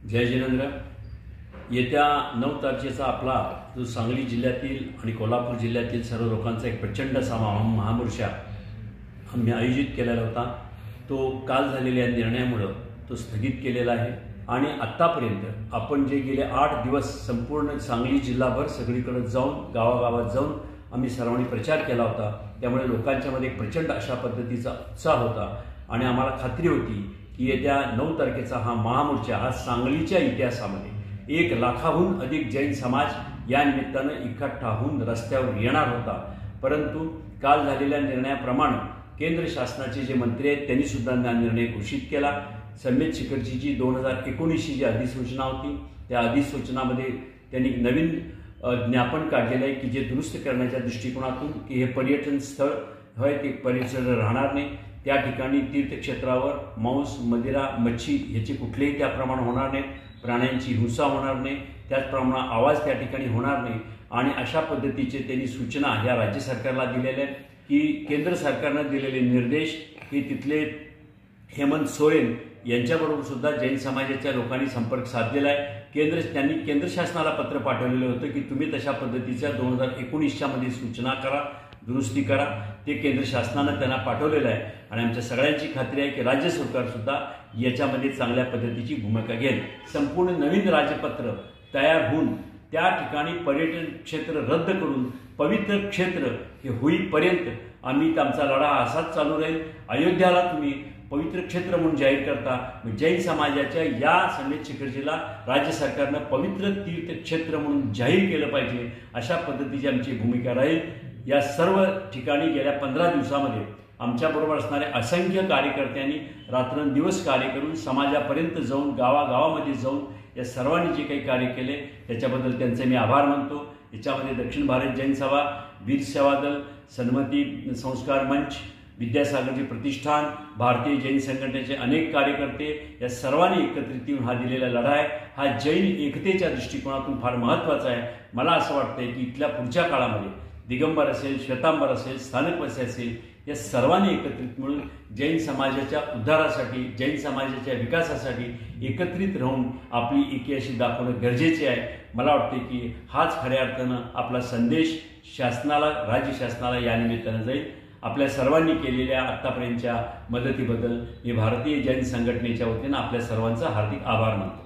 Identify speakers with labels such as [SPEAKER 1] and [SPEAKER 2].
[SPEAKER 1] जय जिनेंद्र। येत्या 9 तारखेचा आपला जो सांगली जिल्ह्यातील आणि कोल्हापूर जिल्ह्यातील सर्व लोकांचा एक प्रचंड असा महामोर्चा आम्ही आयोजित केलेला होता। तो काल झालेल्या निर्णयामुळे तो स्थगित केलेला आहे आणि आतापर्यंत आपण जे गेले 8 दिवस संपूर्ण सांगली जिल्हाभर सगळीकडे जाऊन गावागावात जाऊन आम्ही सर्वांनी प्रचार केला होता। त्यामुळे लोकांच्या मध्ये एक प्रचंड अशा पद्धतीचा उत्साह होता आणि आम्हाला खात्री होती की येत्या 9 तारखेचा हा महामोर्चा हा सांगलीच्या इतिहासामध्ये 1 लाखाहून अधिक जैन समाज या निमित्ताने इकट्ठा होऊन रस्त्यावर येणार होता। परंतु काल झालेल्या निर्णयाप्रमाणे केंद्र शासनाचे जे मंत्री आहेत त्यांनी सुद्धा निर्णय घोषित केला। समेत शिखरची जी 2019 ची जी अधिसूचना होती त्या अधिसूचनामध्ये त्यांनी नवीन ज्ञापन काढलेलं आहे की जे दुरुस्त करण्याच्या दृष्टिकोनातून की हे पर्यटन स्थळ होय ते पर्यटन राहणार नाही। त्या ठिकाणी तीर्थक्षेत्रावर मांस मदिरा मच्छी ह्याचे कुठलेही त्याप्रमाणे होणार नाही, प्राण्यांची हिंसा होणार नाही, त्याचप्रमाणे आवाज त्या ठिकाणी होणार नाही आणि अशा पद्धतीचे त्यांनी सूचना ह्या राज्य सरकारला दिलेल्या आहेत की केंद्र सरकारने दिलेले निर्देश की तिथले हेमंत सोरेन यांच्याबरोबर सुद्धा जैन समाजाच्या लोकांनी संपर्क साधलेला आहे। त्यांनी केंद्र शासनाला पत्र पाठवलेलं होतं की तुम्ही तशा पद्धतीच्या 2019च्या मध्ये सूचना करा, दुरुस्ती करा। ते केंद्र शासनाने त्यांना पाठवलेलं आहे आणि आमच्या सगळ्यांची खात्री आहे की राज्य सरकार सुद्धा याच्यामध्ये चांगल्या पद्धतीची भूमिका घेईल। संपूर्ण नवीन राज्यपत्र तयार होऊन त्या ठिकाणी पर्यटन क्षेत्र रद्द करून पवित्र क्षेत्र हे होईपर्यंत आम्ही आमचा लढा असाच चालू राहील। अयोध्याला तुम्ही पवित्र क्षेत्र म्हणून जाहीर करता, जैन समाजाच्या या समेत शिखरजीला राज्य सरकारने पवित्र तीर्थक्षेत्र म्हणून जाहीर केलं पाहिजे अशा पद्धतीची आमची भूमिका राहील। या सर्व ठिकाणी गेल्या 15 दिवसामध्ये आमच्याबरोबर असणाऱ्या असंख्य कार्यकर्त्यांनी रात्रंदिवस कार्य करून समाजापर्यंत जाऊन गावागावामध्ये जाऊन या सर्वांनी जे काही कार्य केले त्याच्याबद्दल त्यांचे मी आभार मानतो। याच्यामध्ये दक्षिण भारत जैन सभा, वीर सेवा दल, सन्मती संस्कार मंच, विद्यासागरजी प्रतिष्ठान, भारतीय जैन संघटनेचे अनेक कार्यकर्ते या सर्वांनी एकत्रित येऊन हा दिलेला लढा आहे हा जैन एकतेच्या दृष्टिकोनातून फार महत्त्वाचा आहे। मला असं वाटतंय की इथल्या पुढच्या काळामध्ये दिगंबर असेल, श्वेतांबर असेल, स्थानकवासी असेल या सर्वांनी एकत्रित मिळून जैन समाजाच्या उद्धारासाठी, जैन समाजाच्या विकासासाठी एकत्रित राहून आपली एकी अशी दाखवणं गरजेचे आहे। मला वाटते की हाच खऱ्या अर्थानं आपला संदेश शासनाला, राज्य शासनाला या निमित्तानं जाईल। आपल्या सर्वांनी केलेल्या आत्तापर्यंतच्या मदतीबद्दल मी भारतीय जैन संघटनेच्या वतीनं आपल्या सर्वांचा हार्दिक आभार मानतो।